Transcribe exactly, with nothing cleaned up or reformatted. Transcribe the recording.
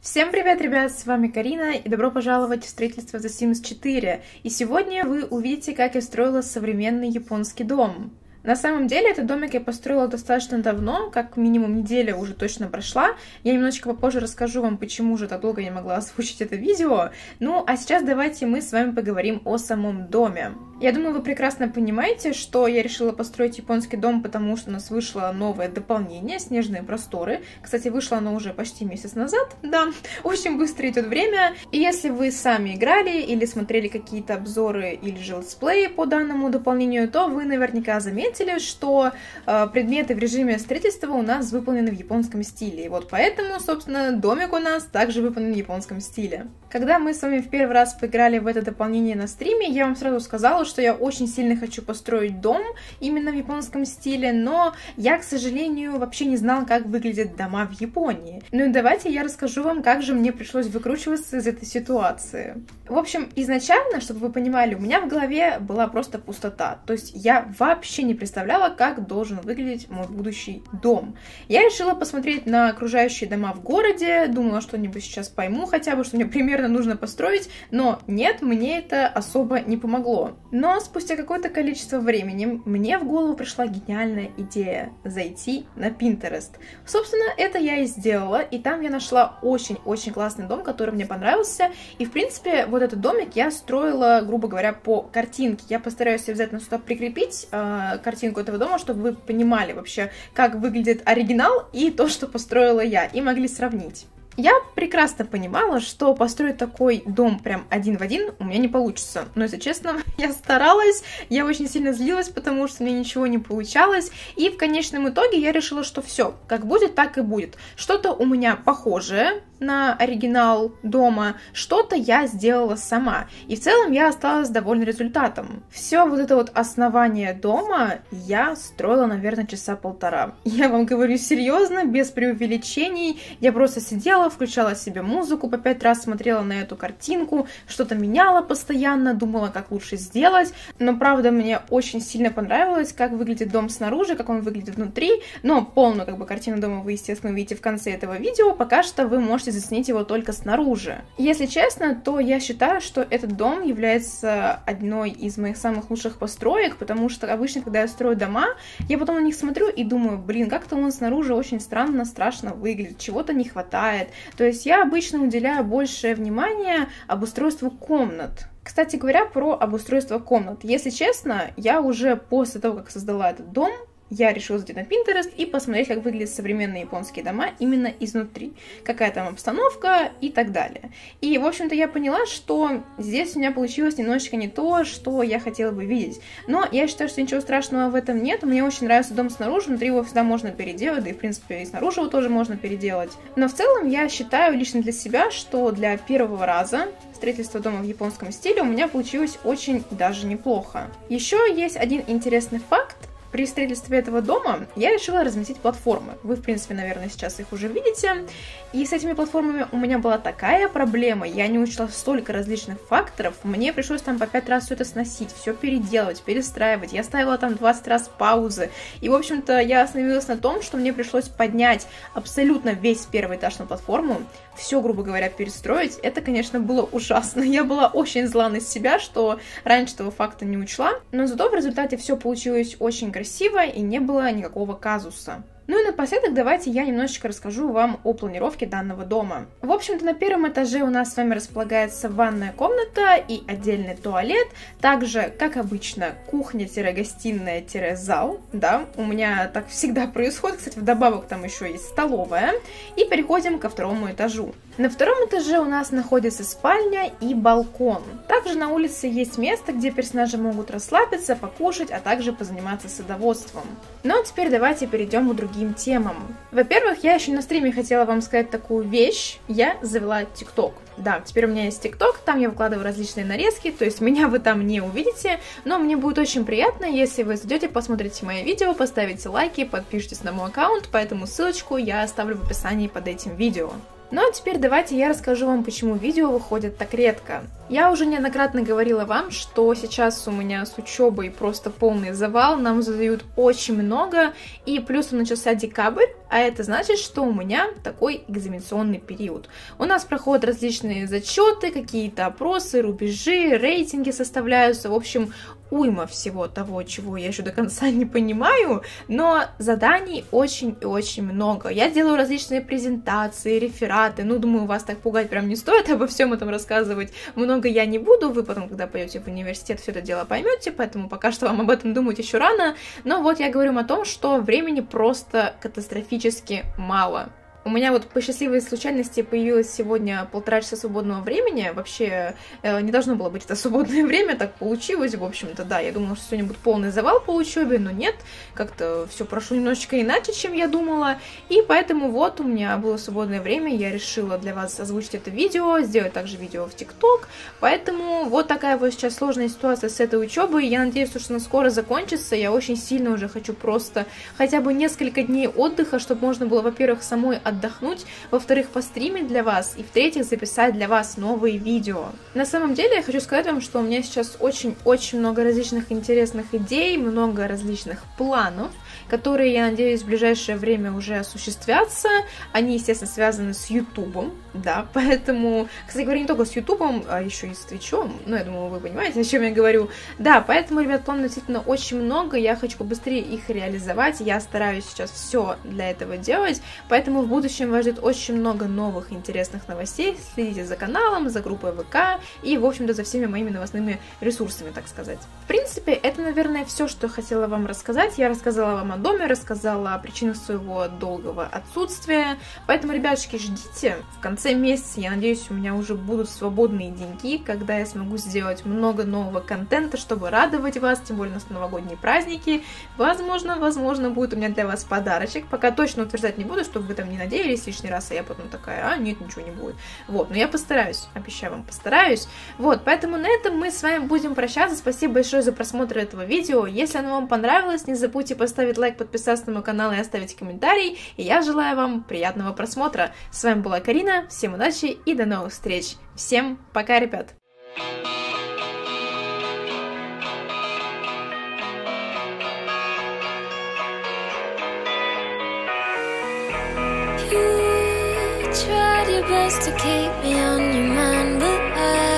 Всем привет, ребят, с вами Карина, и добро пожаловать в строительство The Sims четыре. И сегодня вы увидите, как я строила современный японский дом. На самом деле, этот домик я построила достаточно давно, как минимум неделя уже точно прошла. Я немножечко попозже расскажу вам, почему же так долго не могла озвучить это видео. Ну, а сейчас давайте мы с вами поговорим о самом доме. Я думаю, вы прекрасно понимаете, что я решила построить японский дом, потому что у нас вышло новое дополнение «Снежные просторы». Кстати, вышло оно уже почти месяц назад, да, очень быстро идет время. И если вы сами играли или смотрели какие-то обзоры или же летсплеи по данному дополнению, то вы наверняка заметили, что э, предметы в режиме строительства у нас выполнены в японском стиле. И вот поэтому, собственно, домик у нас также выполнен в японском стиле. Когда мы с вами в первый раз поиграли в это дополнение на стриме, я вам сразу сказала, что я очень сильно хочу построить дом именно в японском стиле, но я, к сожалению, вообще не знала, как выглядят дома в Японии. Ну и давайте я расскажу вам, как же мне пришлось выкручиваться из этой ситуации. В общем, изначально, чтобы вы понимали, у меня в голове была просто пустота. То есть я вообще не представляла, как должен выглядеть мой будущий дом. Я решила посмотреть на окружающие дома в городе, думала, что-нибудь сейчас пойму хотя бы, что мне примерно нужно построить, но нет, мне это особо не помогло. Но спустя какое-то количество времени мне в голову пришла гениальная идея зайти на Pinterest. Собственно, это я и сделала, и там я нашла очень-очень классный дом, который мне понравился, и в принципе вот этот домик я строила, грубо говоря, по картинке. Я постараюсь обязательно сюда прикрепить э, картинку этого дома, чтобы вы понимали вообще, как выглядит оригинал и то, что построила я, и могли сравнить. Я прекрасно понимала, что построить такой дом прям один в один у меня не получится. Но, если честно, я старалась, я очень сильно злилась, потому что у меня ничего не получалось. И в конечном итоге я решила, что все, как будет, так и будет. Что-то у меня похожее на оригинал дома, что-то я сделала сама. И в целом я осталась довольна результатом. Все вот это вот основание дома я строила, наверное, часа полтора. Я вам говорю серьезно, без преувеличений. Я просто сидела, включала себе музыку, по пять раз смотрела на эту картинку, что-то меняла постоянно, думала, как лучше сделать. Но, правда, мне очень сильно понравилось, как выглядит дом снаружи, как он выглядит внутри. Но полную, как бы, картину дома вы, естественно, увидите в конце этого видео. Пока что вы можете заценить его только снаружи. Если честно, то я считаю, что этот дом является одной из моих самых лучших построек, потому что обычно, когда я строю дома, я потом на них смотрю и думаю, блин, как-то он снаружи очень странно, страшно выглядит, чего-то не хватает. То есть я обычно уделяю большее внимание обустройству комнат. Кстати говоря, про обустройство комнат. Если честно, я уже после того, как создала этот дом, я решила зайти на Pinterest и посмотреть, как выглядят современные японские дома именно изнутри. Какая там обстановка и так далее. И, в общем-то, я поняла, что здесь у меня получилось немножечко не то, что я хотела бы видеть. Но я считаю, что ничего страшного в этом нет. Мне очень нравится дом снаружи, внутри его всегда можно переделать, да и, в принципе, и снаружи его тоже можно переделать. Но в целом я считаю лично для себя, что для первого раза строительство дома в японском стиле у меня получилось очень даже неплохо. Еще есть один интересный факт. При строительстве этого дома я решила разместить платформы. Вы, в принципе, наверное, сейчас их уже видите. И с этими платформами у меня была такая проблема. Я не учла столько различных факторов. Мне пришлось там по пять раз все это сносить, все переделывать, перестраивать. Я ставила там двадцать раз паузы. И, в общем-то, я остановилась на том, что мне пришлось поднять абсолютно весь первый этаж на платформу. Все, грубо говоря, перестроить. Это, конечно, было ужасно. Я была очень зла на себя, что раньше этого факта не учла. Но зато в результате все получилось очень красиво. красиво и не было никакого казуса. Ну и напоследок давайте я немножечко расскажу вам о планировке данного дома. В общем-то, на первом этаже у нас с вами располагается ванная комната и отдельный туалет. Также, как обычно, кухня-гостиная-зал. Да, у меня так всегда происходит. Кстати, вдобавок там еще есть столовая. И переходим ко второму этажу. На втором этаже у нас находится спальня и балкон. Также на улице есть место, где персонажи могут расслабиться, покушать, а также позаниматься садоводством. Ну а теперь давайте перейдем к другим темам. Во-первых, я еще на стриме хотела вам сказать такую вещь. Я завела ТикТок. Да, теперь у меня есть ТикТок, там я выкладываю различные нарезки, то есть меня вы там не увидите, но мне будет очень приятно, если вы зайдете, посмотрите мои видео, поставите лайки, подпишитесь на мой аккаунт, поэтому ссылочку я оставлю в описании под этим видео. Ну а теперь давайте я расскажу вам, почему видео выходят так редко. Я уже неоднократно говорила вам, что сейчас у меня с учебой просто полный завал, нам задают очень много, и плюсом начался декабрь, а это значит, что у меня такой экзаменационный период. У нас проходят различные зачеты, какие-то опросы, рубежи, рейтинги составляются, в общем, уйма всего того, чего я еще до конца не понимаю, но заданий очень и очень много. Я делаю различные презентации, рефераты, ну, думаю, вас так пугать прям не стоит, обо всем этом рассказывать много я не буду, вы потом, когда пойдете в университет, все это дело поймете, поэтому пока что вам об этом думать еще рано, но вот я говорю о том, что времени просто катастрофически мало. У меня вот по счастливой случайности появилось сегодня полтора часа свободного времени. Вообще э, не должно было быть это свободное время, так получилось, в общем-то, да. Я думала, что сегодня будет полный завал по учебе, но нет. Как-то все прошло немножечко иначе, чем я думала. И поэтому вот у меня было свободное время, я решила для вас озвучить это видео, сделать также видео в ТикТок. Поэтому вот такая вот сейчас сложная ситуация с этой учебой. Я надеюсь, что она скоро закончится. Я очень сильно уже хочу просто хотя бы несколько дней отдыха, чтобы можно было, во-первых, самой отдохнуть, во-вторых, постримить для вас, и в-третьих, записать для вас новые видео. На самом деле, я хочу сказать вам, что у меня сейчас очень-очень много различных интересных идей, много различных планов, которые, я надеюсь, в ближайшее время уже осуществятся. Они, естественно, связаны с Ютубом, да, поэтому, кстати говоря, не только с Ютубом, а еще и с Твичом, ну, я думаю, вы понимаете, о чем я говорю. Да, поэтому, ребят, планов действительно очень много, я хочу побыстрее их реализовать, я стараюсь сейчас все для этого делать, поэтому в будущем вас ждет очень много новых интересных новостей, следите за каналом, за группой ВК и, в общем-то, за всеми моими новостными ресурсами, так сказать. В принципе, это, наверное, все, что я хотела вам рассказать. Я рассказала вам о доме, рассказала о причинах своего долгого отсутствия. Поэтому, ребятушки, ждите. В конце месяца, я надеюсь, у меня уже будут свободные деньги, когда я смогу сделать много нового контента, чтобы радовать вас, тем более на новогодние праздники. Возможно, возможно, будет у меня для вас подарочек. Пока точно утверждать не буду, чтобы вы там не надеялись лишний раз, а я потом такая, а, нет, ничего не будет. Вот, но я постараюсь, обещаю вам, постараюсь. Вот, поэтому на этом мы с вами будем прощаться. Спасибо большое за просмотр этого видео. Если оно вам понравилось, не забудьте поставить лайк, подписаться на мой канал и оставить комментарий. И я желаю вам приятного просмотра. С вами была Карина, всем удачи и до новых встреч. Всем пока, ребят! You tried your best to keep me on your mind, but I